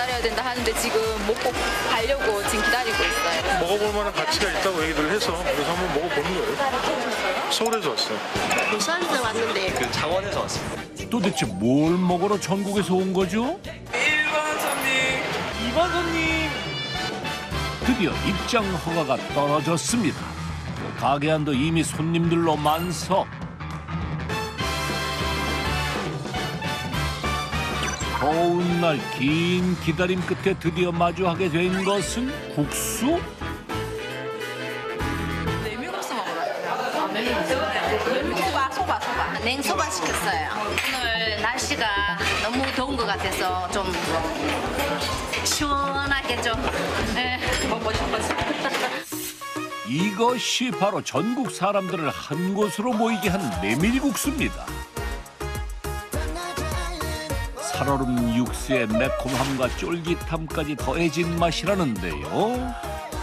기다려야 된다 하는데 지금 먹고 가려고 지금 기다리고 있어요. 먹어볼 만한 가치가 있다고 얘기를 해서 그래서 한번 먹어보는 거예요. 서울에서 왔어요. 부산에서 왔는데 창원에서 왔습니다. 도대체 뭘 먹으러 전국에서 온 거죠? 1번 손님, 2번 손님. 드디어 입장 허가가 떨어졌습니다. 가게 안도 이미 손님들로 만석. 더운 날 긴 기다림 끝에 드디어 마주하게 된 것은 국수? 메밀국수 먹으러. 소바. 냉소바 시켰어요. 오늘 날씨가 너무 더운 것 같아서 좀 시원하게 좀 먹고 싶었어요. 이것이 바로 전국 사람들을 한 곳으로 모이게 한 메밀국수입니다. 살얼음 육수의 매콤함과 쫄깃함까지 더해진 맛이라는데요.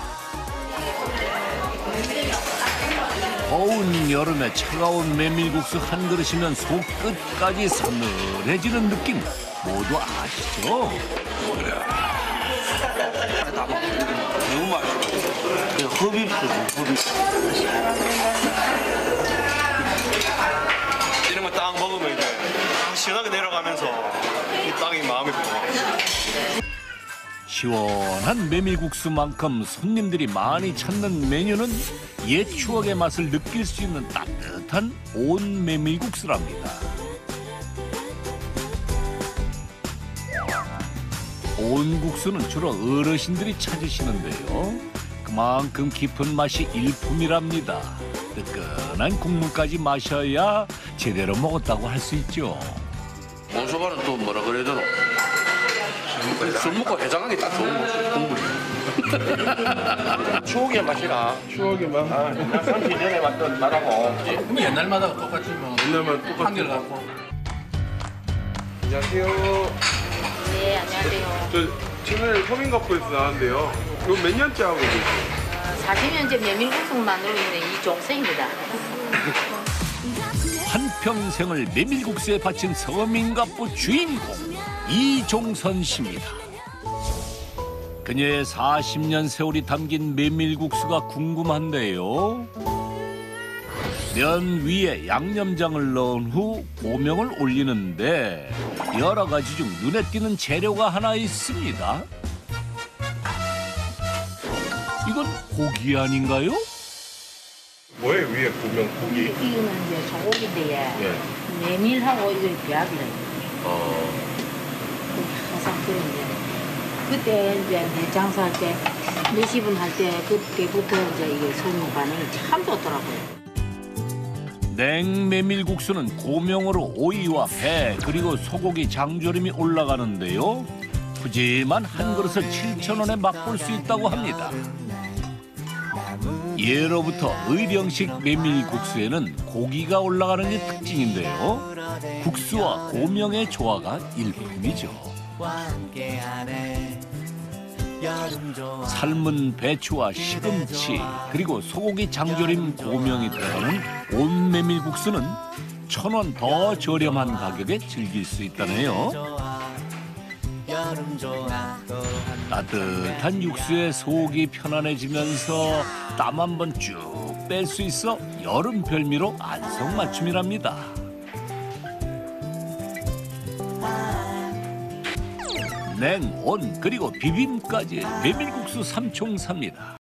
더운 여름에 차가운 메밀국수 한 그릇이면 속끝까지 서늘해지는 느낌 모두 아시죠? 너무 맛있어. 흡입수. 이런 거 딱 먹으면 이제 시원하게 내려가면서 이 땅이 마음이 들어. 시원한 메밀국수만큼 손님들이 많이 찾는 메뉴는 옛 추억의 맛을 느낄 수 있는 따뜻한 온 메밀국수랍니다. 온 국수는 주로 어르신들이 찾으시는데요. 그만큼 깊은 맛이 일품이랍니다. 뜨끈한 국물까지 마셔야 제대로 먹었다고 할 수 있죠. 원소바는 또 뭐라 그래야 되노? 술 먹고 해장하기 딱 좋은 국물이. 추억의 맛이라. 추억의 맛. 30년에 왔던 맛하고. 그럼 옛날마다 똑같지 뭐. 옛날만 똑같은 한결같고. 안녕하세요. 네, 안녕하세요. 저 채널 서민가포에서 나왔는데요. 이거 몇 년째 하고 계세요? 40년째 메밀국수 만들고 있는 이종생입니다. 한평생을 메밀국수에 바친 서민갑부 주인공 이종선 씨입니다. 그녀의 40년 세월이 담긴 메밀국수가 궁금한데요. 면 위에 양념장을 넣은 후 고명을 올리는데 여러 가지 중 눈에 띄는 재료가 하나 있습니다. 이건 고기 아닌가요? 뭐예요 위에 보면 고기? 이거는 이제 소고기인데 예. 메밀하고 이거 배합이라 항상 그런데 그때 이제 장사할 때 몇십원 할 때 그때부터 이제 이게 손님 반응이 참 좋더라고요. 냉메밀국수는 고명으로 오이와 배 그리고 소고기 장조림이 올라가는데요. 푸짐한 한 그릇을 7,000원에 맛볼 수 있다고 합니다. 예로부터 의령식 메밀국수에는 고기가 올라가는 게 특징인데요. 국수와 고명의 조화가 일품이죠. 삶은 배추와 시금치 그리고 소고기 장조림 고명이 들어가는 온 메밀국수는 1,000원 더 저렴한 가격에 즐길 수 있다네요. 따뜻한 육수에 속이 편안해지면서 땀 한 번 쭉 뺄 수 있어 여름 별미로 안성맞춤이랍니다. 냉, 온, 그리고 비빔까지 메밀국수 삼총사입니다.